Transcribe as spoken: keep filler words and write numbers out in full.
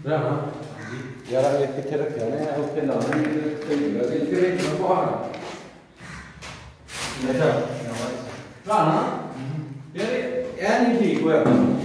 ਰਾਣਾ ਯਾਰ ਇਹ ਕਿੱਥੇ ਰੱਖਿਆ ਨੇ ਉੱਥੇ ਲਾਉਣਾ ਨਹੀਂ ਸਹੀ ਜਗ੍ਹਾ ਤੇ ਇੱਥੇ ਇੱਕ ਬਾਹਰ ਅੱਛਾ ਰਾਣਾ ਯਾਰ ਇਹ ਨਹੀਂ ਠੀਕ ਹੋਇਆ